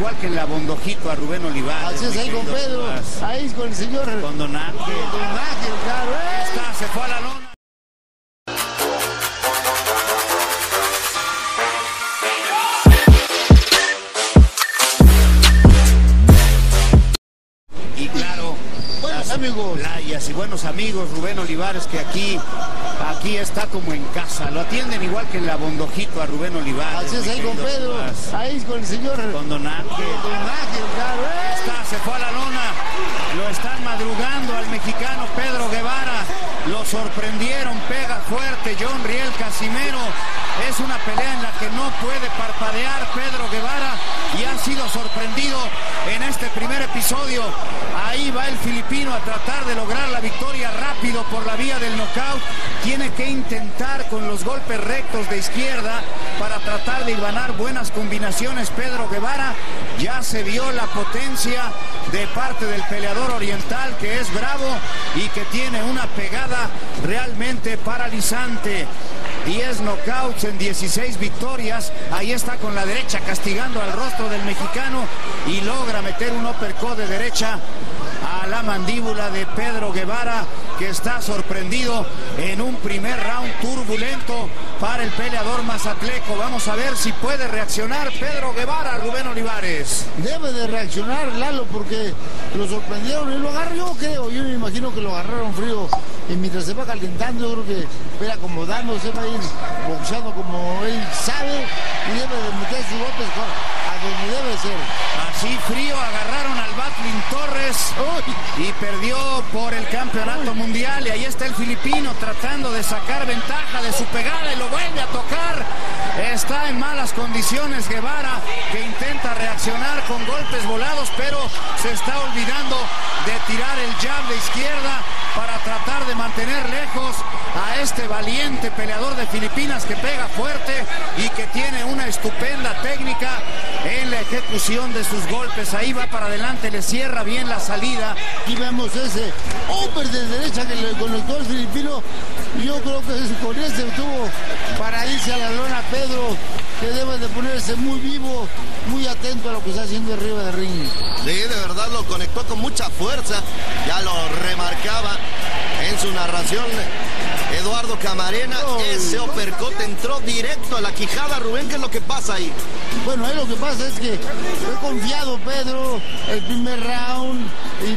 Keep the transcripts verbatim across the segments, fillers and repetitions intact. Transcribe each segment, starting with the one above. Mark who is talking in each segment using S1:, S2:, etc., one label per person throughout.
S1: igual que en la Bondojito a Rubén Olivares.
S2: Así es, ahí con Pedro, Tomás. Ahí con el señor.
S1: Con Don Ángel.
S2: Don Ángel, claro.
S1: Ahí está, se fue a la lona. Y claro,
S2: buenos amigos.
S1: Playas y buenos amigos, Rubén Olivares, que aquí, aquí está como en casa. Lo atienden igual que en la Bondojito a Rubén Olivares.
S2: Así es, ahí con Pedro, Tomás. Ahí con el señor.
S1: Con Don Ángel.
S2: Don Ángel, claro.
S1: Ahí está, se fue a la lona. Lo están madrugando al mexicano Pedro Guevara. Lo sorprendieron, pega fuerte John Riel Casimero. Es una pelea en la que no puede parpadear Pedro Guevara y ha sido sorprendido en este primer episodio. Ahí va el filipino a tratar de lograr la victoria rápido por la vía del knockout. Tiene que intentar con los golpes rectos de izquierda para tratar de hilvanar buenas combinaciones. Pedro Guevara, ya se vio la potencia de parte del peleador oriental, que es bravo y que tiene una pegada realmente paralizante. diez knockouts en dieciséis victorias. Ahí está con la derecha castigando al rostro del mexicano y logra meter un uppercut de derecha a la mandíbula de Pedro Guevara, que está sorprendido en un primer round turbulento para el peleador mazatleco. Vamos a ver si puede reaccionar Pedro Guevara, Rubén Olivares.
S2: Debe de reaccionar Lalo, porque lo sorprendieron y lo agarró, yo creo, yo me imagino que lo agarraron frío y mientras se va calentando yo creo que va a ir acomodándose, va a ir boxeando como él sabe y debe de meter sus golpes a donde debe ser.
S1: Así frío agarraron al Batlin Torres Uy. y perdió por el campeonato Uy. mundial. Y ahí está el filipino tratando de sacar ventaja de su pegada y lo vuelve a tocar. Está en malas condiciones Guevara, que intenta reaccionar con golpes volados, pero se está olvidando de tirar el jab de izquierda para tratar de mantener lejos a este valiente peleador de Filipinas, que pega fuerte y que tiene una estupenda técnica en la ejecución de sus golpes. Ahí va para adelante, le cierra bien la salida.
S2: Aquí vemos ese upper de derecha que le conectó el filipino. Yo creo que con ese tuvo para irse a la lona Pedro, que debe de ponerse muy vivo, muy atento a lo que está haciendo arriba del ring.
S3: Sí, de verdad lo conectó con mucha fuerza, ya lo remarcaba en su narración Eduardo Camarena. Oh, ese uppercut entró directo a la quijada. Rubén, ¿qué es lo que pasa ahí?
S2: Bueno, ahí lo que pasa es que fue confiado Pedro el primer round y...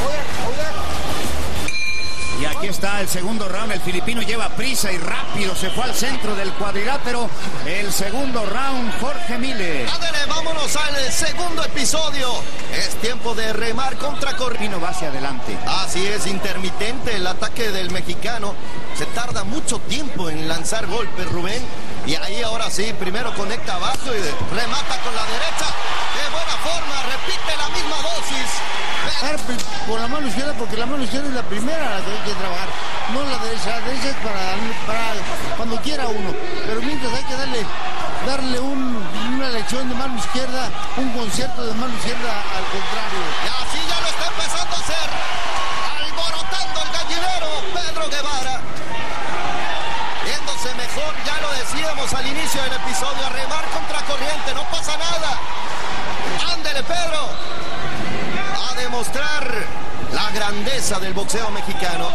S1: Y aquí está el segundo round. El filipino lleva prisa y rápido se fue al centro del cuadrilátero. El segundo round, Jorge Mile.
S3: Adele, vámonos al segundo episodio. Es tiempo de remar contra corriente.
S1: Va hacia adelante.
S3: Así es, intermitente el ataque del mexicano. Se tarda mucho tiempo en lanzar golpes, Rubén. Y ahí ahora sí, primero conecta abajo y remata con la derecha. De buena forma, repite la misma dosis.
S2: Con la mano izquierda, porque la mano izquierda es la primera a la que hay que trabajar, no la derecha. La derecha es para, para cuando quiera uno, pero mientras hay que darle darle un, una lección de mano izquierda, un concierto de mano izquierda al contrario.
S3: Y así ya lo está empezando a hacer, alborotando el gallinero Pedro Guevara, viéndose mejor. Ya lo decíamos al inicio del episodio, a remar contra corriente, no pasa nada. Ándele Pedro, demostrar la grandeza del boxeo mexicano.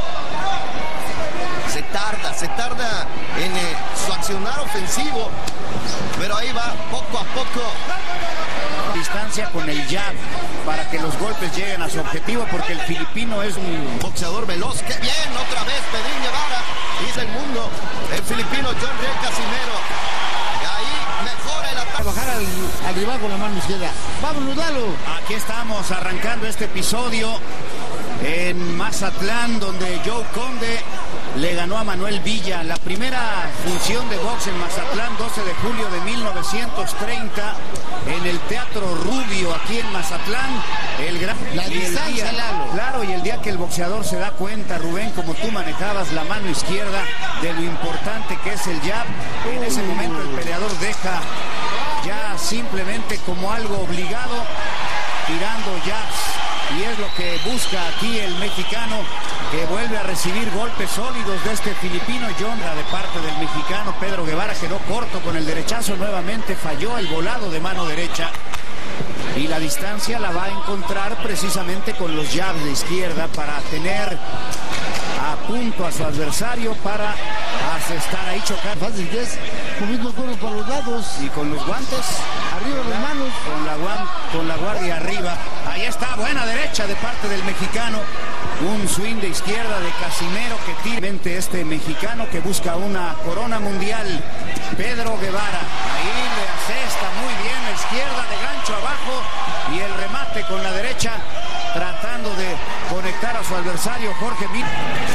S3: Se tarda, se tarda en eh, su accionar ofensivo, pero ahí va poco a poco.
S1: Distancia con el jab para que los golpes lleguen a su objetivo, porque el filipino es un
S3: boxeador veloz. ¡Qué bien! Otra vez Pedrín Guevara, dice el mundo. El filipino John Riel Casimero. Y ahí mejora el ataque.
S2: Bajar al, al rival con la mano izquierda. ¡Vámonos, dalo!
S1: Aquí estamos arrancando este episodio en Mazatlán, donde Joe Conde le ganó a Manuel Villa. La primera función de box en Mazatlán, doce de julio de mil novecientos treinta, en el Teatro Rubio, aquí en Mazatlán. El gran...
S2: La distancia,
S1: el día,
S2: Lalo.
S1: Claro, y el día que el boxeador se da cuenta, Rubén, como tú manejabas la mano izquierda, de lo importante que es el jab, en ese momento el peleador deja ya simplemente como algo obligado, tirando jabs, y es lo que busca aquí el mexicano, que vuelve a recibir golpes sólidos de este filipino. John, de parte del mexicano Pedro Guevara, quedó corto con el derechazo, nuevamente falló el volado de mano derecha. Y distancia la va a encontrar precisamente con los jabs de izquierda para tener a punto a su adversario para estar ahí chocar.
S2: Fácil que es, moviendo el cuerpo para los lados.
S1: Y con los guantes
S2: arriba las manos.
S1: Con la, guan, con la guardia arriba. Ahí está, buena derecha de parte del mexicano. Un swing de izquierda de Casimero que tira. Este mexicano que busca una corona mundial. Pedro Guevara. Ahí le asesta muy bien la izquierda de gancho abajo. Y el remate con la derecha. Tratando de conectar a su adversario Jorge Mir.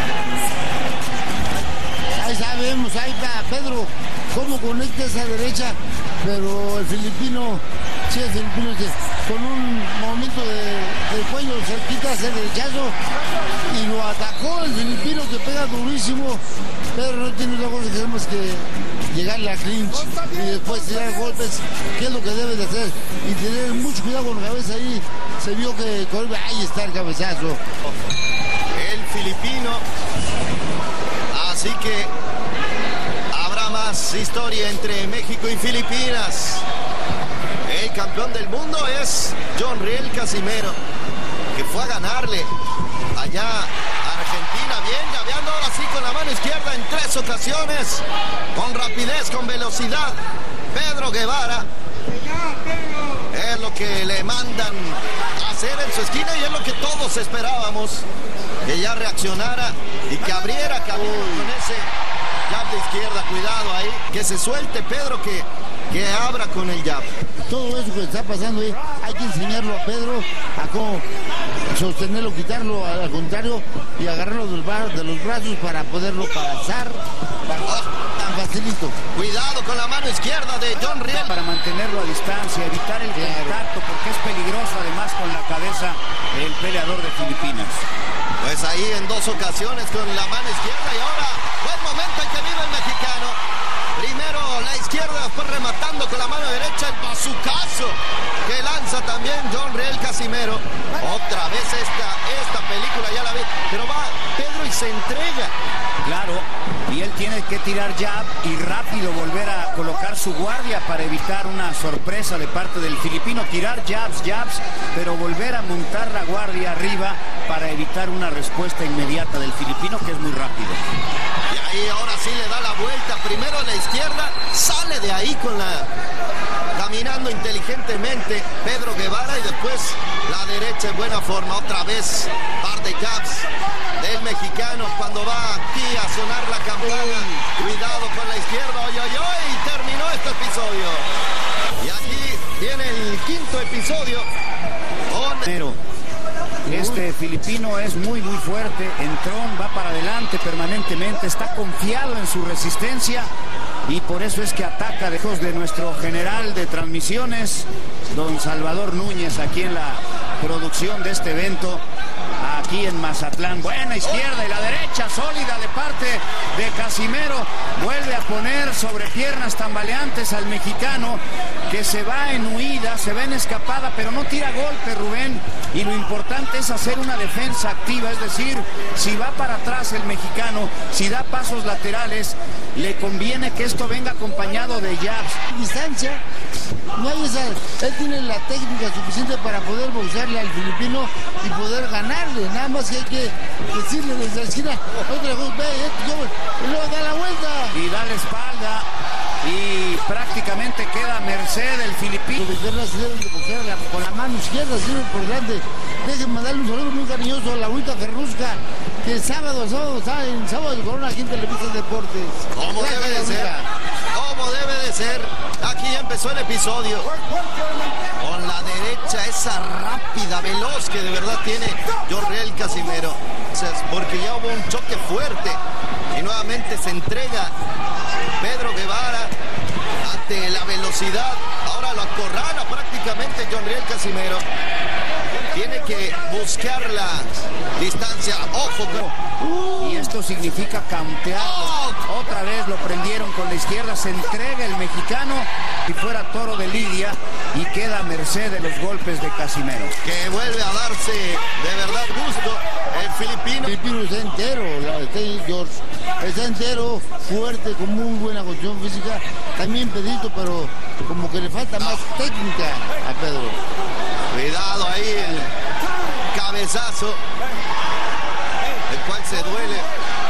S2: Ahí sabemos, ahí está Pedro, cómo conecta esa derecha, pero el filipino, sí, el filipino con un movimiento de, del cuello cerquita hace derechazo y lo atacó el filipino que pega durísimo, pero no tiene otra cosa que hacer más que llegarle a clinch y después tirar golpes, que es lo que debe de hacer, y tener mucho cuidado con la cabeza ahí. Se vio que ahí está el cabezazo.
S3: El filipino. Así que habrá más historia entre México y Filipinas. El campeón del mundo es John Riel Casimero, que fue a ganarle allá a Argentina. Bien, llaveando ahora sí con la mano izquierda en tres ocasiones. Con rapidez, con velocidad. Pedro Guevara. Es lo que le mandan a hacer en su esquina y es lo que todos esperábamos. Que ya reaccionara y que abriera camino con ese jab de izquierda. Cuidado ahí, que se suelte Pedro, que, que abra con el jab.
S2: Todo eso que está pasando ahí, hay que enseñarlo a Pedro a cómo sostenerlo, quitarlo, al contrario, y agarrarlo del bar, de los brazos para poderlo pasar. Para, tan facilito.
S3: Cuidado con la mano izquierda de John Riel.
S1: Para mantenerlo a distancia, evitar el claro. contacto, porque es peligroso además con la cabeza el peleador de Filipinas.
S3: Pues ahí en dos ocasiones con la mano izquierda y ahora buen momento en que vive el mexicano. Primero la izquierda, después rematando con la mano derecha el bazucazo que lanza también John Riel Casimero. Otra vez esta, esta película ya la vi, pero va Pedro y se entrega.
S1: Claro, y él tiene que tirar jab y rápido volver a colocar su guardia para evitar una sorpresa de parte del filipino. Tirar jabs, jabs, pero volver a montar la guardia arriba para evitar una respuesta inmediata del filipino, que es muy rápido.
S3: Y ahí ahora sí le da la vuelta, primero a la izquierda, sale de ahí con la... caminando inteligentemente Pedro Guevara y después la derecha en buena forma. Otra vez par de jabs del mexicano cuando va aquí a sonar la campana. Cuidado con la izquierda, oy, oy, oy, y terminó este episodio. Y aquí viene el quinto episodio. Con...
S1: Este filipino es muy muy fuerte, entrón, va para adelante permanentemente, está confiado en su resistencia y por eso es que ataca lejos de nuestro general de transmisiones, don Salvador Núñez, aquí en la producción de este evento, aquí en Mazatlán. Buena izquierda y la derecha sólida de parte de Casimero. Vuelve a poner sobre piernas tambaleantes al mexicano, que se va en huida, se va en escapada, pero no tira golpe, Rubén. Y lo importante es hacer una defensa activa, es decir, si va para atrás el mexicano, si da pasos laterales, le conviene que esto venga acompañado de jabs.
S2: Distancia, no hay esa, él tiene la técnica suficiente para poder boxearle al filipino y poder ganarle, nada más que hay que decirle desde la esquina, otra vez, ve, y luego da la vuelta.
S1: Y da la espalda y prácticamente queda a merced el filipino.
S2: Los veterinanos se deben de boxear con la mano izquierda, sirve por delante. Déjenme mandarle un saludo muy cariñoso a la Agüita Ferrusca, que el sábado, sábado está en Sábado de Corona aquí en Televisa Deportes.
S3: Como
S2: Gracias,
S3: debe de ser, como debe de ser. Aquí ya empezó el episodio. Con la derecha, esa rápida, veloz que de verdad tiene John Riel Casimero. Porque ya hubo un choque fuerte y nuevamente se entrega Pedro Guevara ante la velocidad. Ahora lo acorrala prácticamente John Riel Casimero. Tiene que buscar la distancia. Ojo.
S1: Uh, y esto significa countear. Oh. Otra vez lo prendieron con la izquierda. Se entrega el mexicano. Si fuera toro de lidia. Y queda a merced de los golpes de Casimero.
S3: Que vuelve a darse de verdad gusto el filipino.
S2: El filipino está entero. Está, George, está entero, fuerte, con muy buena condición física. También Pedrito, pero como que le falta más técnica a Pedro.
S3: cabezazo, el cual se duele.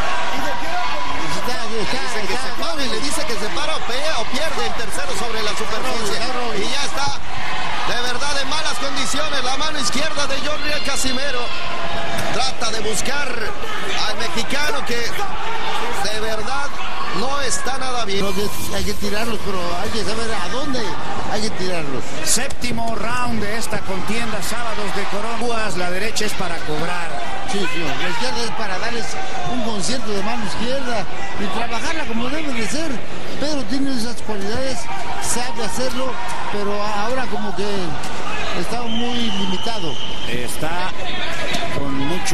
S2: Está, está,
S3: Dice que
S2: está,
S3: se para, le dice que se para o, pea, o pierde el tercero sobre la superficie. Y ya está, de verdad, en malas condiciones. La mano izquierda de John Riel Casimero trata de buscar al mexicano, que de verdad no está nada bien.
S2: Hay que tirarlos, pero hay que saber a dónde hay que tirarlos.
S1: Séptimo round de esta contienda, sábados de Coronas. La derecha es para cobrar.
S2: Sí, sí, la izquierda es para darles un concierto de mano izquierda y trabajarla como debe de ser. Pedro tiene esas cualidades, sabe hacerlo, pero ahora como que está muy limitado.
S1: Está con mucho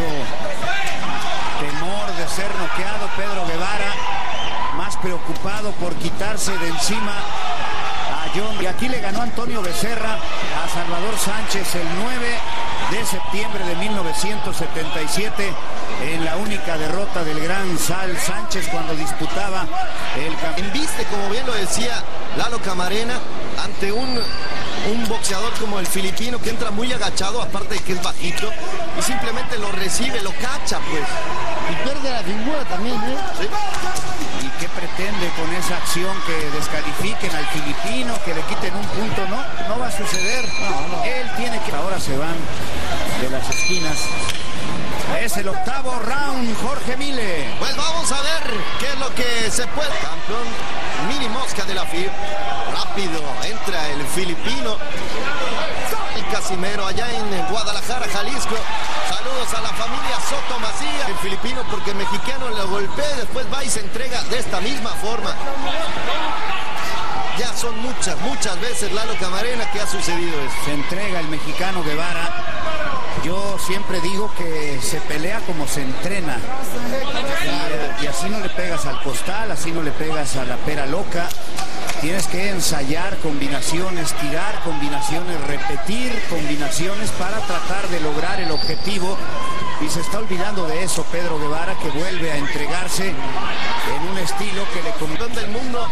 S1: temor de ser noqueado Pedro Guevara, más preocupado por quitarse de encima a John. Y aquí le ganó Antonio Becerra a Salvador Sánchez el nueve de septiembre de mil novecientos setenta y siete en la única derrota del gran Sal Sánchez cuando disputaba el campeonato.
S3: Embiste, como bien lo decía Lalo Camarena, ante un, un boxeador como el filipino, que entra muy agachado, aparte de que es bajito, y simplemente lo recibe, lo cacha, pues.
S2: Y pierde la figura también, ¿eh?
S3: ¿Sí?
S1: ¿Y qué pretende con esa acción? Que descalifiquen al filipino, que le quiten un punto. No, no va a suceder. No, no. Él tiene que... Ahora se van de las esquinas. Es el octavo round, Jorge Mile.
S3: Pues vamos a ver qué es lo que se puede. Campeón mini mosca de la F I B. Rápido entra el filipino. El Casimero allá en Guadalajara, Jalisco. Saludos a la familia Soto Macías. El filipino, porque el mexicano lo golpea, después va y se entrega de esta misma forma. Ya son muchas, muchas veces, Lalo Camarena, que ha sucedido esto.
S1: Se entrega el mexicano Guevara. Yo siempre digo que se pelea como se entrena. Y, y así no le pegas al costal, así no le pegas a la pera loca. Tienes que ensayar combinaciones, tirar combinaciones, repetir combinaciones para tratar de lograr el objetivo. Y se está olvidando de eso Pedro Guevara, que vuelve a entregarse en un estilo que le conviene.
S3: Del mundo,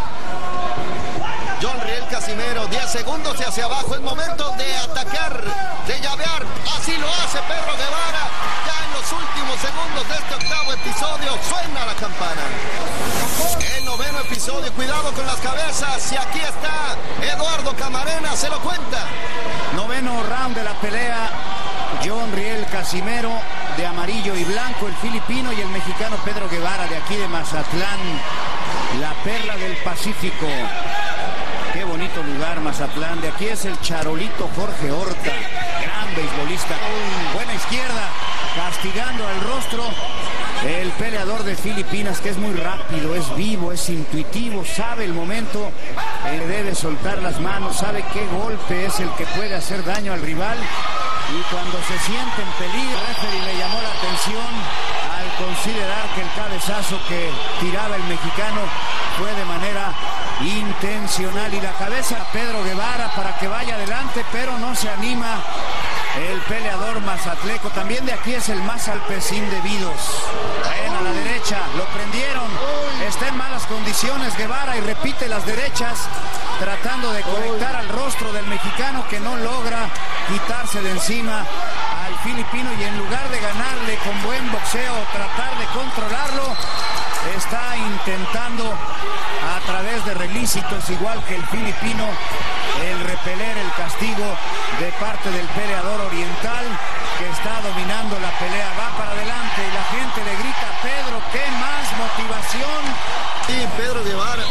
S3: John Riel Casimero, diez segundos y hacia abajo. Es momento de atacar, de llavear. Así lo hace Pedro Guevara. Ya en los últimos segundos de este octavo episodio suena la campana. El noveno episodio, cuidado con las cabezas. Y aquí está Eduardo Camarena, se lo cuenta.
S1: Noveno round de la pelea. John Riel Casimero de amarillo y blanco, el filipino, y el mexicano Pedro Guevara de aquí de Mazatlán, la perla del Pacífico. Qué bonito lugar Mazatlán. De aquí es el Charolito Jorge Horta, gran beisbolista. Buena izquierda, castigando al rostro. El peleador de Filipinas, que es muy rápido, es vivo, es intuitivo, sabe el momento, eh, debe soltar las manos, sabe qué golpe es el que puede hacer daño al rival. Y cuando se siente en peligro, el referee le llamó la atención al considerar que el cabezazo que tiraba el mexicano fue de manera intencional. Y la cabeza a Pedro Guevara para que vaya adelante, pero no se anima el peleador mazatleco. También de aquí es el más alpecín de Vidos. Ven a la derecha, lo prendieron. Está en malas condiciones Guevara y repite las derechas, tratando de conectar al rostro del mexicano, que no logra quitarse de encima al filipino. Y en lugar de ganarle con buen boxeo, tratar de controlarlo, está intentando a través de relícitos, igual que el filipino, el repeler el castigo de parte del peleador oriental, que está dominando la pelea. Va para adelante y la gente le grita: Pedro, ¿qué más motivación?
S3: Sí, Pedro Guevara.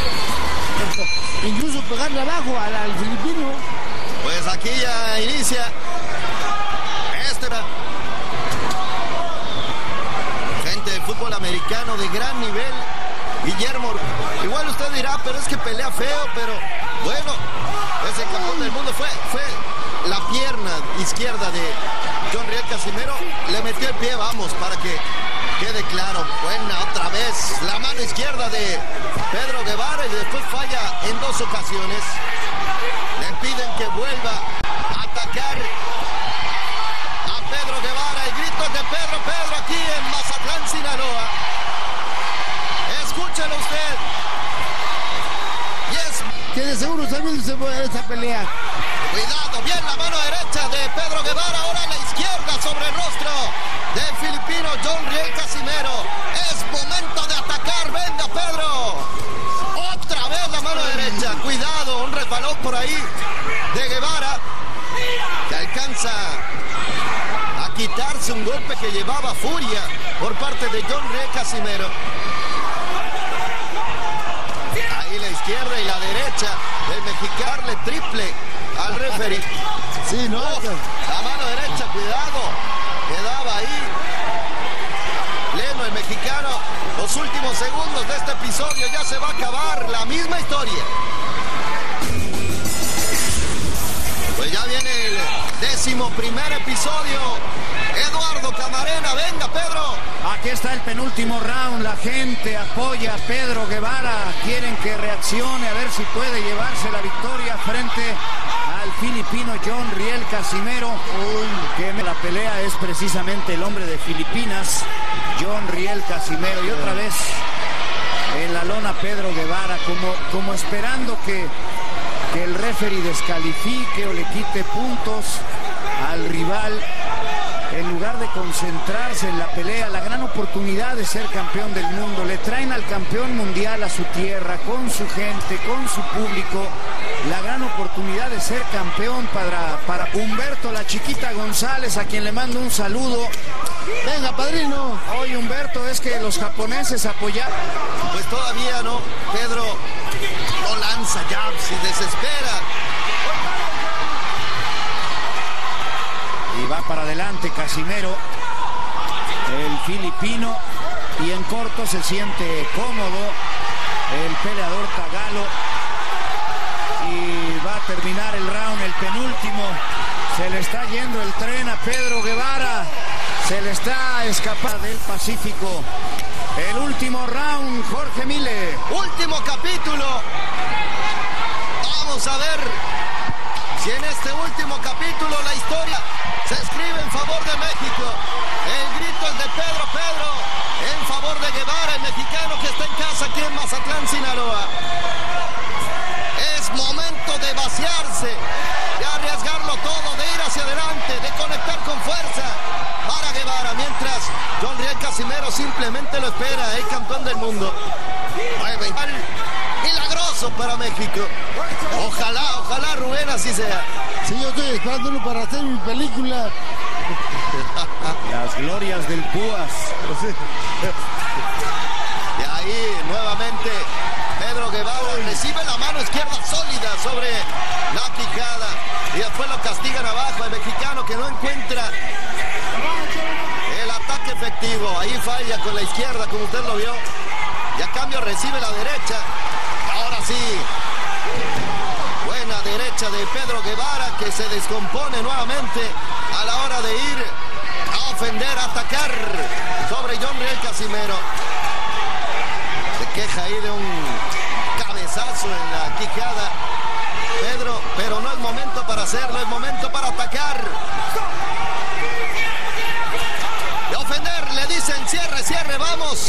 S2: Incluso pegarle abajo al, al filipino.
S3: Pues aquí ya inicia este gente de fútbol americano de gran nivel. Guillermo, igual usted dirá, pero es que pelea feo, pero bueno, ese campeón del mundo fue, fue la pierna izquierda de John Riel Casimero, le metió el pie, vamos, para que quede claro. Buena otra vez la mano izquierda de Pedro Guevara, y después falla en dos ocasiones. Le piden que vuelva a atacar a Pedro Guevara. El grito es de Pedro, Pedro aquí en Mazatlán, Sinaloa. Escúchelo usted. Yes.
S2: Que de seguro está viendo esa pelea.
S3: Cuidado, bien la mano derecha de Pedro Guevara, ahora la izquierda sobre el rostro golpe que llevaba furia por parte de John Riel Casimero. Ahí la izquierda y la derecha del mexicano, le triple al referee.
S2: Sí, no.
S3: Oh, la mano derecha, cuidado. Quedaba ahí. Leno, el mexicano. Los últimos segundos de este episodio, ya se va a acabar. La misma historia. Pues ya viene el décimo primer episodio. Eduardo Camarena, venga Pedro.
S1: Aquí está el penúltimo round, la gente apoya a Pedro Guevara, quieren que reaccione a ver si puede llevarse la victoria frente al filipino John Riel Casimero. Uy, que la pelea es precisamente el hombre de Filipinas, John Riel Casimero, y otra vez en la lona Pedro Guevara, como, como esperando que, que el referee descalifique o le quite puntos al rival, en lugar de concentrarse en la pelea, la gran oportunidad de ser campeón del mundo. Le traen al campeón mundial a su tierra, con su gente, con su público, la gran oportunidad de ser campeón para, para Humberto La Chiquita González, a quien le mando un saludo.
S2: Venga, padrino.
S1: Oye, Humberto, es que los japoneses apoyaron.
S3: Pues todavía no, Pedro no lanza jabs y desespera.
S1: Y va para adelante Casimero, el filipino, y en corto se siente cómodo el peleador tagalo. Y va a terminar el round, el penúltimo. Se le está yendo el tren a Pedro Guevara. Se le está escapando del Pacífico. El último round, Jorge Mille.
S3: Último capítulo. Vamos a ver si en este último capítulo la historia se escribe en favor de México. El grito es de Pedro Pedro en favor de Guevara, el mexicano que está en casa aquí en Mazatlán, Sinaloa. Es momento de vaciarse, de arriesgarlo todo, de ir hacia adelante, de conectar con fuerza para Guevara, mientras John Riel Casimero simplemente lo espera, el campeón del mundo. Milagroso para México. Ojalá, ojalá, Rubén, así sea.
S2: Sí, yo estoy esperándolo para hacer mi película.
S1: Las glorias del Púas.
S3: Y ahí nuevamente Pedro Guevara recibe la mano izquierda sólida sobre la quijada y después lo castigan abajo. El mexicano que no encuentra el ataque efectivo. Ahí falla con la izquierda, como usted lo vio. Y a cambio recibe la derecha. Ahora sí. Buena derecha de Pedro Guevara, que se descompone nuevamente a la hora de ir a ofender, a atacar sobre John Riel Casimero. Se queja ahí de un cabezazo en la quijada Pedro, pero no es momento para hacerlo, es momento para atacar. De ofender, le dicen cierre, cierre, vamos.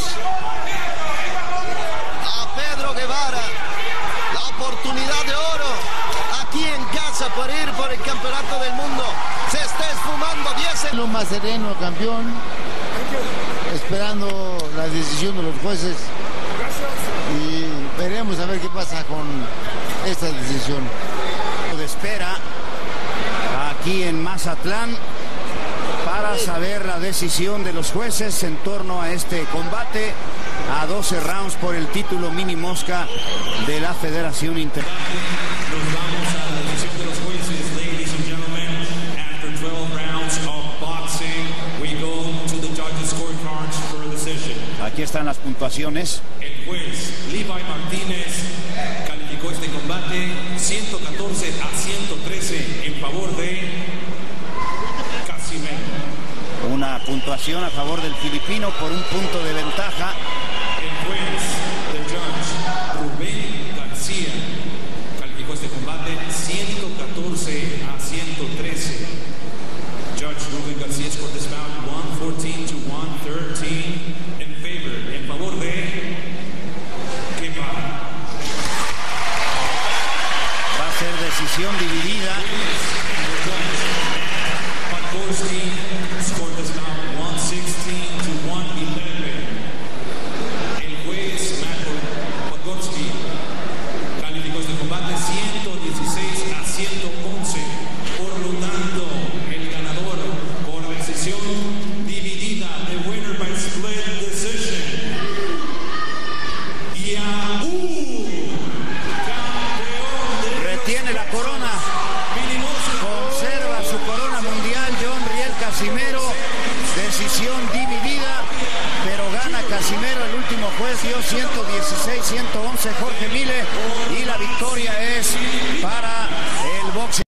S3: A Pedro Guevara, la oportunidad de oro aquí en casa por ir por el campeonato del mundo. Se está esfumando diez.
S2: Lo más sereno, campeón, esperando la decisión de los jueces y veremos a ver qué pasa con esta decisión.
S1: De espera aquí en Mazatlán para saber la decisión de los jueces en torno a este combate a doce rounds por el título mini mosca de la Federación Internacional.
S4: Nos vamos a la decisión de los jueces, ladies and gentlemen. After twelve rounds of boxing, we go to the judges' scorecards for a decision.
S1: Aquí están las puntuaciones.
S4: El juez Levi Martínez calificó este combate ciento catorce a ciento trece en favor de Casimero.
S1: Una puntuación a favor del filipino por un punto de ventaja.
S4: El juez, the judge, Rubén García, calificó este combate ciento catorce a ciento trece. Judge Rubén García scored this bout one fourteen to one thirteen in favor, en favor de Guevara.
S1: Va a ser decisión dividida.
S4: Podgorski scored this bout one sixteen to one eleven.
S1: dividida, pero gana Casimero. El último juez dio ciento dieciséis a ciento once Jorge Mille y la victoria es para el boxeo.